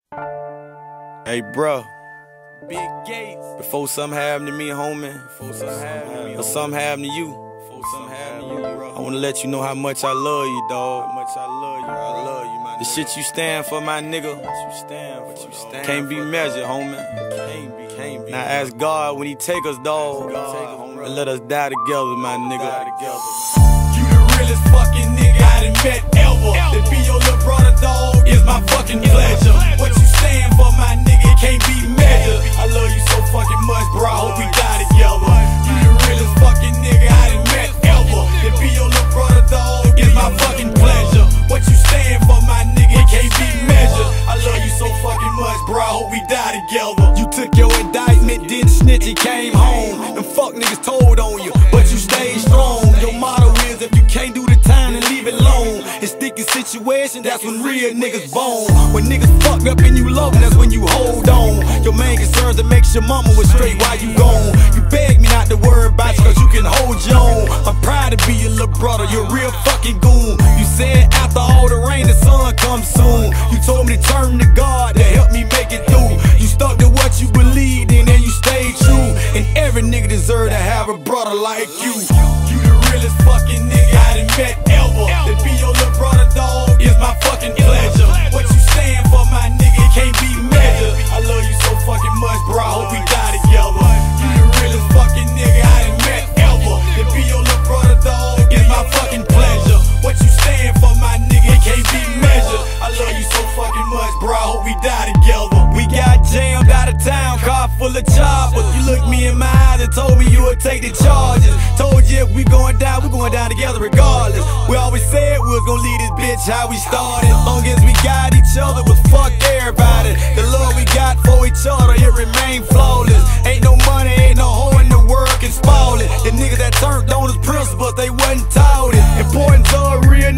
Hey, bro. Big Gates. Before something happened to me, homie, or something happened to you, I wanna let you know how much I love you, dog. I love you, man. The shit you stand for, my nigga, can't be measured, homie. Now ask God when He take us, dog, and let us die together, my nigga. You the realest fucking nigga I done met ever. To be your little brother, dog, is my fucking pleasure. What you stand for, my nigga, can't be measured. I love you so fucking much, bro, I hope we die together. You the realest fucking nigga I done met ever. To be your little brother, dog, is my fucking pleasure. What you stand for, my nigga, can't be measured. I love you so fucking much, bro, I hope we die together. You took your indictment, didn't snitch, and came home. Them fuck niggas told on you, but you stayed strong. Your motto is if you can't do the time, then leave it alone. In sticky situations, that's when real niggas bone. When niggas fucked up and you love them, that's when you hold on. Your main concern is to make sure mama was straight while you gone. You beg me not to worry about you, cause you can hold your own. I'm proud to be your little brother, you're a real fucking goon. You said after all the rain, the sun comes soon. You told me to turn to God to help me make it through. You stuck to what you believed in and you stayed true. And every nigga deserve to have a brother like you. You the realest fucking nigga I done met ever. To be your little brother, dog, is my fucking pleasure. What you stand for, my nigga, can't be measured. I love you so fucking much, bro, I hope we die together. You the realest fucking nigga I done met ever. To be your little brother, dog, is my fucking pleasure. What you stand for, my nigga, can't be measured. I love you so fucking much, bro, I hope we die together. We got jammed out of town, car full of choppers. You looked me in my eyes and told me you would take the charges. Told you if we going down, we going down together regardless. We always said we was gonna leave this bitch how we started. Long as we got each other, was fuck everybody. The love we got for each other, it remained flawless. Ain't no money, ain't no hoe in the world can spoil it. The niggas that turned on his principles, they wasn't taught it. Importance of a real